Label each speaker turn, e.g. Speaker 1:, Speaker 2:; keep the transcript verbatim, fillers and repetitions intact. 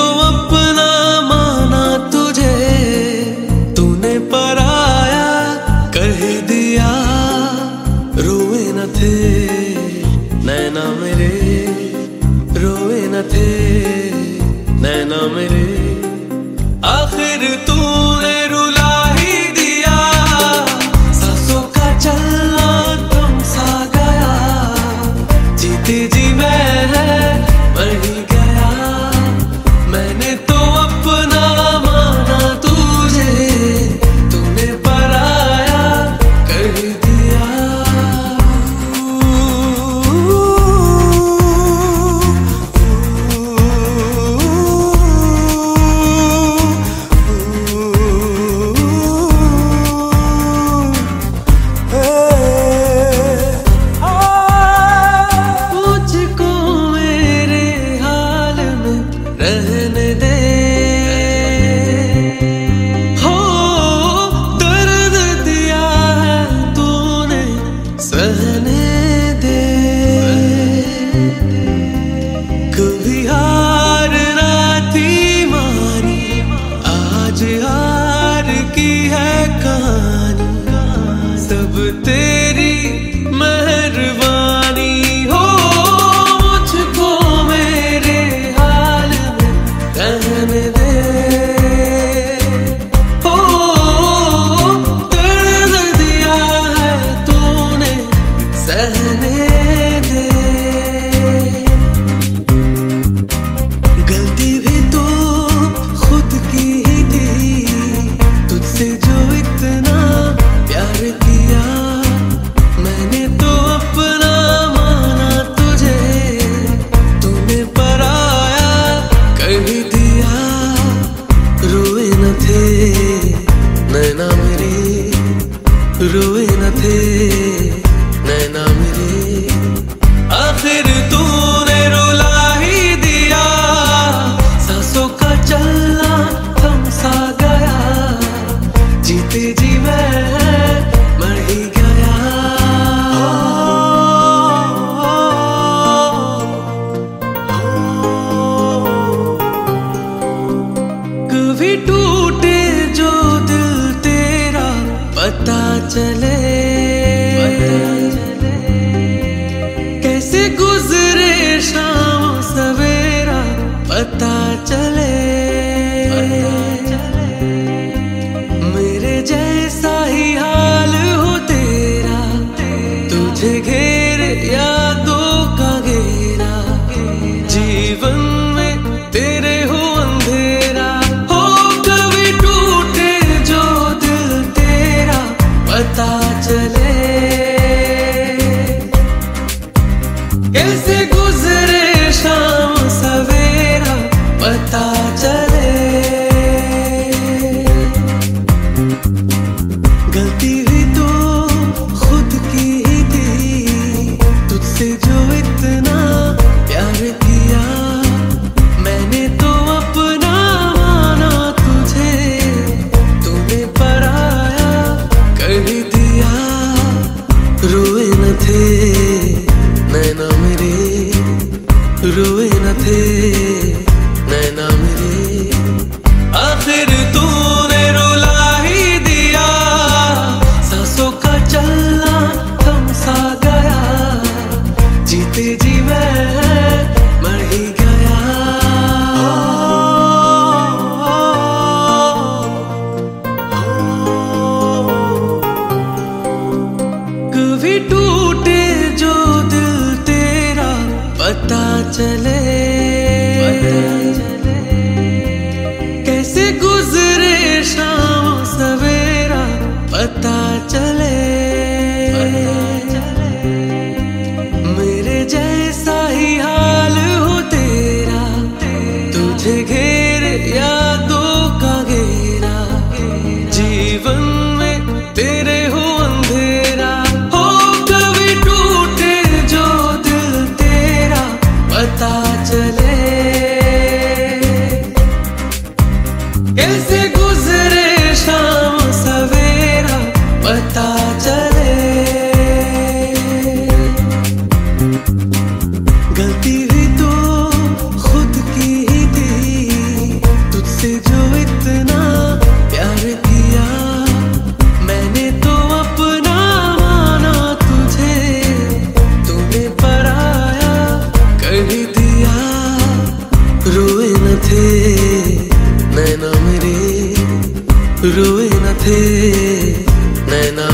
Speaker 1: अपना माना तुझे, तूने पराया कह दिया। रोए न थे नैना मेरे, रोए न थे नैना मेरे, आखिर तूने रुला ही दिया। सांसों का चलना थम सा गया, जीते जी मैं मर ही गया। मैंने तो अपना माना तुझे, तूने पराया कर दिया। रहने दे हो, दर्द दिया है तूने सहने दे। कभी हार ना थी मानी, आज हार की है कहानी। सब तेरी मेहरबानी हो, मुझको मेरे रहने दे हो, दर्द दिया है तूने सहने दे। गलती भी तो खुद की ही थी, तुझसे जो इतना प्यार किया। मैंने तो अपना माना तुझे, तूने पराया कर दिया। रोए न थे नैना मेरे, रोए न थे नैना मेरे, आखिर तूने रुला ही दिया। सांसों का चलना थम सा गया, जीते जी मैं मर ही गया। कभी टूटे जो दिल तेरा पता चले, कैसे गुजरे शाम सवेरा पता चले। मेरे जैसा ही हाल हो तेरा, तुझे घेर यादों का घेरा। जीवन में तेरे हो अंधेरा, पता चले कैसे गुजरे शाम सवेरा पता चले। गलती भी तो खुद की ही थी, तुझसे जो इतना प्यार किया। मैंने तो अपना माना तुझे, तूने पराया कर दिया। रोए न थे नैना मेरे, रोए न थे नैना मेरे, आखिर तूने रुला ही दिया। सांसों का चलना थम सा गया, जीते जी मैं मर ही गया। कभी टूटे जो दिल तेरा पता चले, कैसे गुजरे शाम सवेरा पता चले। मेरे जैसा ही हाल हो तेरा, तुझे घेर यादों का घेरा। जीवन में तेरे हो अंधेरा, हो कभी टूटे जो दिल तेरा पता चले। कैसे गुजरे शाम सवेरा पता चले। गलती भी तो खुद की ही थी, रुए न थे नैना